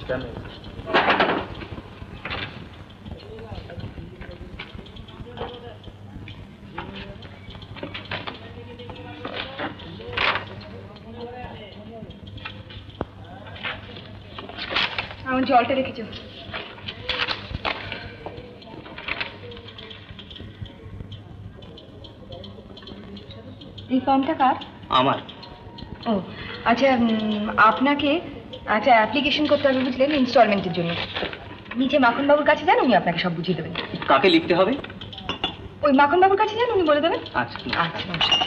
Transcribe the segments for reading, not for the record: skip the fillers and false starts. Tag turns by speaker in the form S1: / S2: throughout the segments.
S1: আমার জলটা রেখেছো। এই ফর্মটা কার?
S2: আমার।
S1: ও আচ্ছা, আপনাকে একটা অ্যাপ্লিকেশন করতে হবে বুঝলেন, ইনস্টলমেন্টের জন্য। নিচে মাখনবাবুর কাছে যান, উনি আপনাকে সব বুঝিয়ে দেবেন।
S2: কাকে লিখতে হবে?
S1: ওই মাখনবাবুর কাছে যান, উনি বলে দেবেন।
S2: আচ্ছা
S1: আচ্ছা নমস্কার।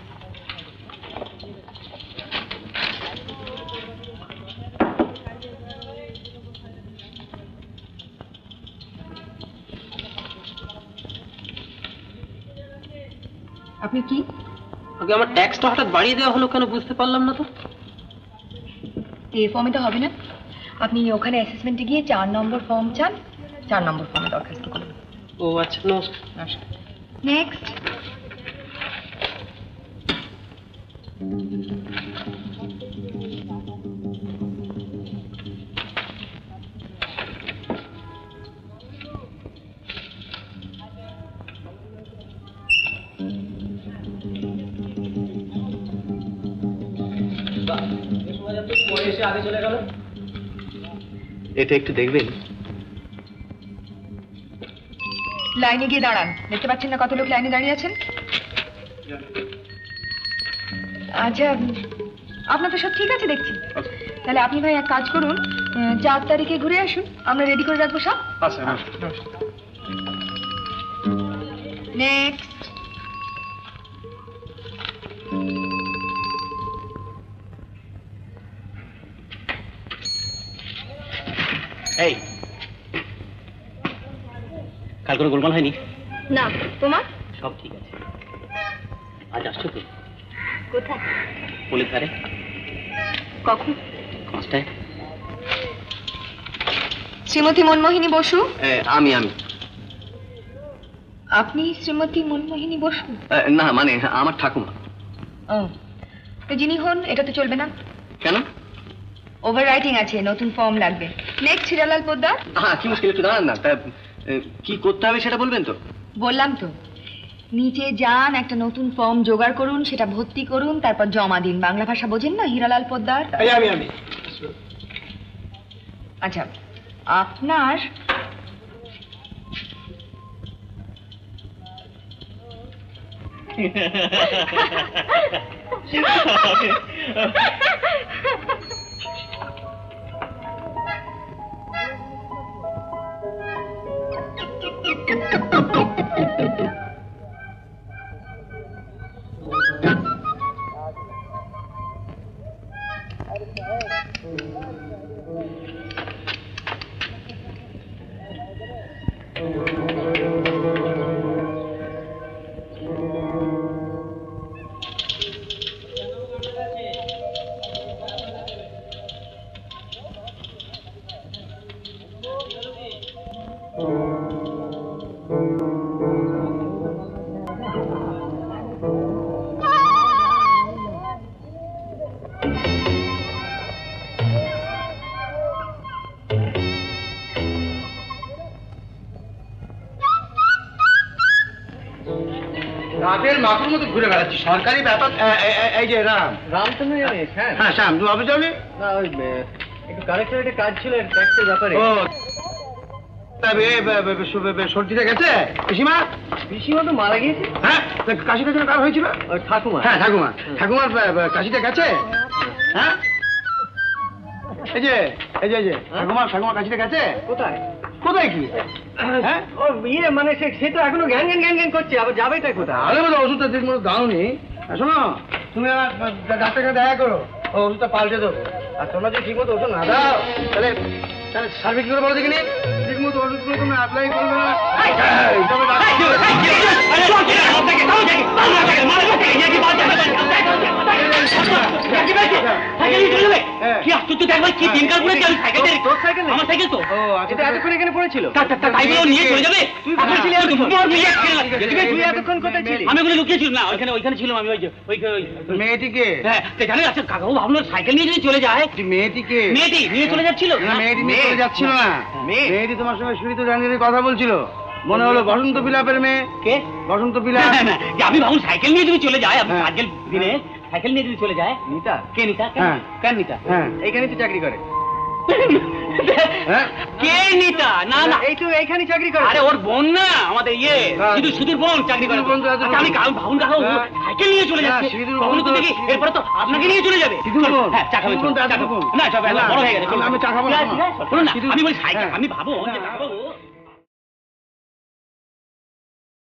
S1: আপনি কি?
S2: আগে আমার ট্যাক্সটা হঠাৎ বাড়িয়ে দেওয়া হলো কেন বুঝতে পারলাম না তো।
S1: এই ফর্মে তো হবে না, আপনি ওখানে অ্যাসেসমেন্টে গিয়ে 4 নম্বর ফর্ম চান, 4 নম্বর ফর্মে দরখাস্ত করুন।
S2: ও আচ্ছা, নমস্কার।
S1: নমস্কার। নেক্সট।
S2: এটা একটু দেখবেন।
S1: লাইনে গিয়ে দাঁড়ান, দেখতে পাচ্ছেন না কত লোক লাইনে দাঁড়িয়ে আছেন? আচ্ছা, আপনার তো সব ঠিক আছে দেখছি। তাহলে আপনি ভাই এক কাজ করুন, 4 তারিখে ঘুরে আসুন, আমরা রেডি করে রাখবো সব।
S2: আচ্ছা।
S1: নেক্সট।
S2: এই কাল কোনো গোলমাল হয়নি?
S1: না, তোমার?
S2: সব ঠিক আছে। আজ আসছো তো?
S1: কোথায়?
S2: পুলিশ ধারে।
S1: কখন?
S2: 5টায়।
S1: শ্রীমতী মনমোহিনী বসু?
S2: আমি।
S1: আপনি শ্রীমতী মনমোহিনী বসু?
S2: না মানে আমার ঠাকুমা।
S1: ও, তো যিনি হন এটা তো চলবে না।
S2: কেন?
S1: ওভার রাইটিং আছে, নতুন ফর্ম লাগবে। নেক্সট হিরালাল পোদ্দার।
S2: হ্যাঁ, কি মুশকিল, একটু দাঁড়ান না। তা কি করতে হবে সেটা বলবেন তো?
S1: বললাম তো, নিচে যান, একটা নতুন ফর্ম জোগাড় করুন, সেটা ভর্তি করুন, তারপর জমা দিন। বাংলা ভাষা বোঝেন না হিরালাল পোদ্দার?
S2: আমি।
S1: আচ্ছা, আপনার
S3: রাতের মাকুর মতো ঘুরে বেড়াচ্ছি, সরকারি ব্যাপার। এই যে রাম তুমি জানিস? হ্যাঁ শ্যাম, তুমি অফিস যাওনি? না, ওই একটু কালেক্টরেটে কাজ ছিল ট্যাক্সের ব্যাপারে। ও, সর্দিটা গেছে? পিসিমা তো মারা গিয়েছে। হ্যাঁ, কাশিটা যেন কার হয়েছিল? ঠাকুমা। হ্যাঁ ঠাকুমা, ঠাকুমার কাশিটা গেছে। হ্যাঁ, এই যে ঠাকুমার কাশিটা গেছে। কোথায় কি? হ্যাঁ, ও ইয়ে মানে সে তো এখনো জ্ঞান করছে, আবার যাবেটা কোথায়? আরে বলো, ওষুধটা ঠিক মতো দাওনি। শোনো, তুমি আমার ডাক্তারকে দেখা করো, ও ওষুধটা পাল্টে দেবো। আর তোমরা যদি ঠিক মতো ওষুধ না দাও, তাহলে সার্ভিস করে বলো দেখিনি। ঠিক মতো ওষুধগুলো তুমি অ্যাপ্লাই করবে না। কি আশ্চর্য
S4: তুই তো একবার কি দিনকাল করেছি আমি সাইকেল
S2: তোর সাইকেল নেই?
S4: আমার সাইকেল তো
S2: ও আচ্ছা, এটা এতক্ষণ এখানে পড়েছিল?
S4: তাই বলে ও নিয়ে চলে যাবে
S2: তুই কোথায় ছিলি এতক্ষণ? তুই
S4: আমি
S2: এতক্ষণ কোথায় ছিলি?
S4: ওখানে লুকিয়েছিলাম না, ওইখানে ছিলাম আমি,
S3: মেয়েটিকে
S4: হ্যাঁ জানেন আচ্ছা কাকাও ভাবলো সাইকেল নিয়ে যদি চলে যায়,
S3: মেয়েটিকে
S4: মেয়েটি নিয়ে চলে যাচ্ছিল।
S3: না মেয়েটি নিয়ে চলে যাচ্ছিল না, মেয়েটি তোমার সঙ্গে শুনি তো জানি কথা বলছিল, মনে হলো বসন্ত বিলাপের মেয়ে।
S4: কে?
S3: বসন্ত বিলাপ।
S4: যে আমি ভাবুন সাইকেল নিয়ে যদি চলে যায়, আমি
S3: হ্যাঁ।
S4: আজকের দিনে সাইকেল নিয়ে যদি চলে যায়।
S2: নিতা?
S4: কে নিতা?
S3: হ্যাঁ।
S4: কেন নিতা?
S3: হ্যাঁ
S2: এইখানেই তো চাকরি করে।
S3: হ্যাঁ
S4: কে নিতা? না না
S2: এই তো এইখানেই চাকরি করে।
S4: আরে ওর বোন না, আমাদের ইয়ে
S3: হ্যাঁ।
S4: শুধুর বোন চাকরি করে।
S3: সিধুর বোন তো আছে।
S4: আচ্ছা, আমি ভাবুন কাকা ও
S3: হ্যাঁ।
S4: সাইকেল নিয়ে চলে
S3: না,
S4: যাচ্ছে,
S3: সিধুর
S4: কখনো
S3: বোন
S4: তো
S3: তো-
S4: দেখি এরপরে তো আপনাকে নিয়ে চলে যাবে।
S3: সিধুর বোন?
S4: হ্যাঁ চা খাবেন,
S3: সিধুর বোন তো
S4: চা
S3: এত
S4: খাবেন।
S3: বোন।
S4: না সব
S3: না,
S4: বড় হয়ে গেছে,
S3: আমি চা খাবো না।
S4: শুনুন না, আমি বলি সাইকেল,
S3: হ্যাঁ।
S4: আমি ভাবো যে
S3: হ্যাঁ।
S4: কাকাবাবু